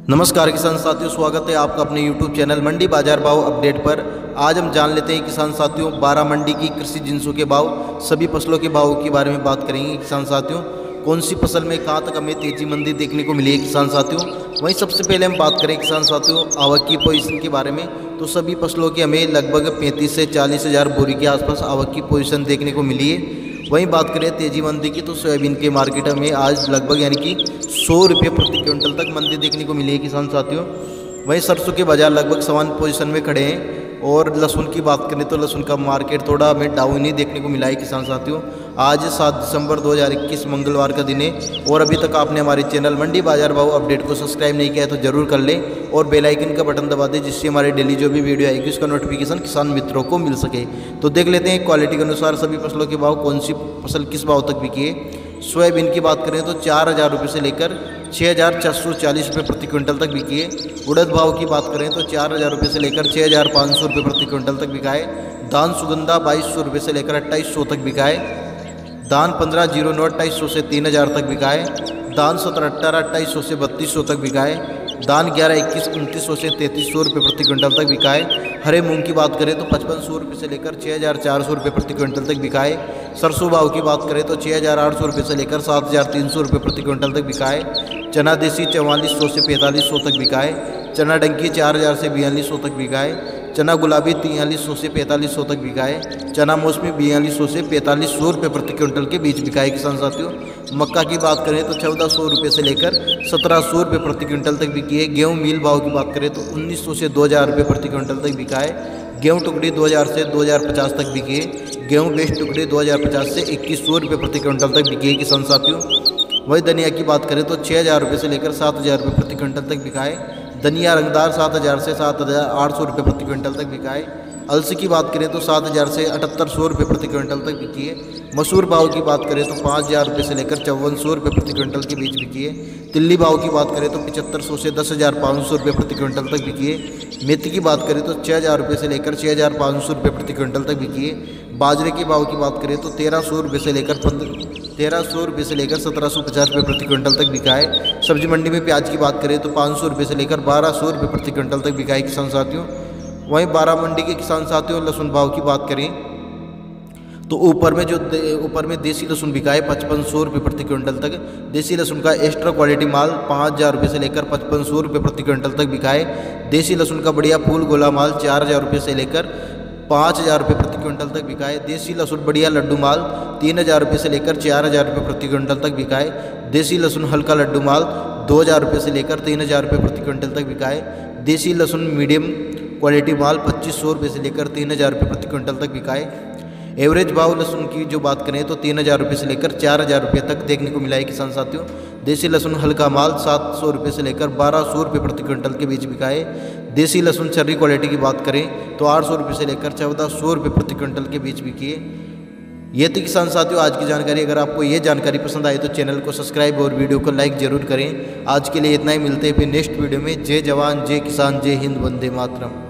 नमस्कार किसान साथियों, स्वागत है आपका अपने YouTube चैनल मंडी बाजार भाव अपडेट पर। आज हम जान लेते हैं किसान साथियों 12 मंडी की कृषि जिंसों के भाव, सभी फसलों के भाव के बारे में बात करेंगे किसान साथियों। कौन सी फसल में कहां तक हमें तेजी मंदी देखने को मिली है किसान साथियों। वहीं सबसे पहले हम बात करें किसान साथियों आवक की पोजीशन के बारे में, तो सभी फसलों की हमें लगभग 35 से 40 हज़ार बोरी के आसपास आवक की पोजीशन देखने को मिली है। वहीं बात करें तेजी मंदी की, तो सोयाबीन के मार्केट में आज लगभग यानी कि 100 रुपये प्रति क्विंटल तक मंदी देखने को मिली है किसान साथियों। वहीं सरसों के बाजार लगभग समान पोजीशन में खड़े हैं। और लहसुन की बात करें तो लहसुन का मार्केट थोड़ा हमें डाउन ही देखने को मिला है किसान साथियों। आज 7 दिसंबर 2021 मंगलवार का दिन है। और अभी तक आपने हमारे चैनल मंडी बाजार भाव अपडेट को सब्सक्राइब नहीं किया है तो जरूर कर लें और बेल आइकन का बटन दबा दें, जिससे हमारे डेली जो भी वीडियो आएगी उसका नोटिफिकेशन किसान मित्रों को मिल सके। तो देख लेते हैं क्वालिटी के अनुसार सभी फसलों के भाव, कौन सी फसल किस भाव तक बिकी है। सोयाबीन की बात करें तो 4,000 रुपये से लेकर 6,440 रुपये प्रति क्विंटल तक बिकी है। उड़द भाव की बात करें तो 4,000 रुपये से लेकर 6,500 रुपये प्रति क्विंटल तक बिका है। धान सुगंधा 2,200 रुपये से लेकर 2,800 तक बिका है। धान 1509 2,200 से 3,000 तक बिका है। धान 1718 2,200 से 3,200 तक बिका है। धान 1121 2,900 से 3,300 रुपये प्रति क्विंटल तक बिका है। हरे मूंग की बात करें तो 5,500 रुपये से लेकर 6,400 रुपये प्रति क्विंटल तक बिका है। सरसों भाव की बात करें तो 6,800 रुपये से लेकर 7,300 रुपये प्रति क्विंटल तक बिका है। चना देसी 4400 से 4,500 तक बिका है। चना डंकी 4,000 से 4,200 तक बिका है। चना गुलाबी 4,300 से 4,500 तक बिका है। चना मौसमी 4,200 से 4,500 रुपये प्रति क्विंटल के बीच बिका है किसान साथियों। मक्का की बात करें तो 1,400 रुपये से लेकर 1,700 रुपये प्रति क्विंटल तक बिकी है। गेहूँ मील भाव की बात करें तो 1,900 से 2,000 रुपये प्रति क्विंटल तक बिका है। गेहूँ टुकड़ी 2,000 से 2,050 तक बिकी है। गेहूँ बेस्ट टुकड़ी 2,050 से 2,100 रुपये प्रति क्विंटल तक बिकी है किसान साथियों। वही धनिया की बात करें तो 6,000 रुपये से लेकर 7,000 रुपये प्रति क्विंटल तक बिका है। धनिया रंगदार 7,000 से 7,800 रुपये प्रति क्विंटल तक बिका है। अलसी की बात करें तो 7,000 से 7,800 रुपये प्रति क्विंटल तक बिकी है। मसूर भाव की बात करें तो 5,000 रुपये से लेकर 5,400 रुपये प्रति क्विंटल के बीच बिकी है। तिल्ली भाव की बात करें तो 7,500 से 10,500 रुपये प्रति क्विंटल तक बिकी है। मेथी की बात करें तो 6,000 रुपये से लेकर 6,500 रुपये प्रति क्विंटल तक बिकी है। बाजरे के भाव की बात करें तो 1,300 रुपये से लेकर 1,750 रुपये प्रति क्विंटल तक बिका है। सब्जी मंडी में प्याज की बात करें तो 500 रुपये से लेकर 1,200 रुपये प्रति क्विंटल तक बिका है किसान साथियों। वहीं 12 मंडी के किसान साथियों लहसुन भाव की बात करें तो ऊपर में देसी लहसुन बिका है 5,500 रुपये प्रति क्विंटल तक। देसी लहसुन का एक्स्ट्रा क्वालिटी माल 5,000 रुपये से लेकर 5,500 रुपये प्रति क्विंटल तक बिका है। देसी लहसुन का बढ़िया फूल गोला माल 4,000 रुपये से लेकर 5,000 रुपये प्रति क्विंटल तक बिका है। देसी लहसुन बढ़िया लड्डू माल 3,000 रुपये से लेकर 4,000 रुपये प्रति क्विंटल तक बिका है। देसी लहसुन हल्का लड्डू माल 2,000 रुपये से लेकर 3,000 रुपये प्रति क्विंटल तक बिका है। देसी लहसुन मीडियम क्वालिटी माल 2,500 रुपये से लेकर 3,000 रुपये प्रति क्विंटल तक बिका है। एवरेज भाव लहसुन की जो बात करें तो 3,000 रुपये से लेकर 4,000 रुपये तक देखने को मिला है किसान साथियों। देसी लहसुन हल्का माल 700 रुपये से लेकर 1,200 रुपये प्रति क्विंटल के बीच बिका है। देसी लहसुन छर्री क्वालिटी की बात करें तो 800 रुपये से लेकर 1,400 रुपये प्रति क्विंटल के बीच बिकी है। ये थी किसान साथियों आज की जानकारी। अगर आपको ये जानकारी पसंद आई तो चैनल को सब्सक्राइब और वीडियो को लाइक जरूर करें। आज के लिए इतना ही, मिलते हैं फिर नेक्स्ट वीडियो में। जय जवान जय किसान जय हिंद, वंदे मातरम।